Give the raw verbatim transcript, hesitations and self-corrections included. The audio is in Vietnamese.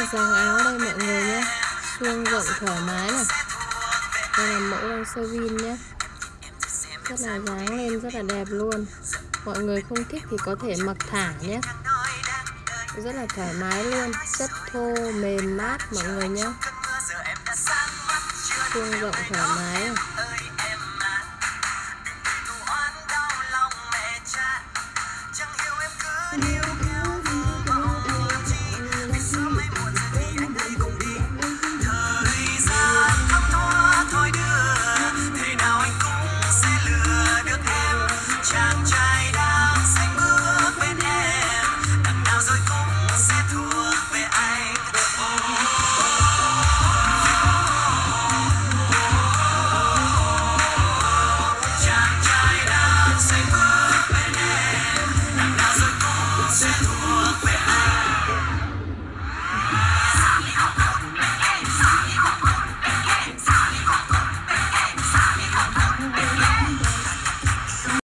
dáng áo đây mọi người nhé. Suông rộng thoải mái này. Đây là mẫu đằng sơ vin nhé. Rất là dáng lên rất là đẹp luôn. Mọi người không thích thì có thể mặc thả nhé. Rất là thoải mái luôn. Chất thô, mềm mát mọi người nhé. Suông rộng thoải mái này.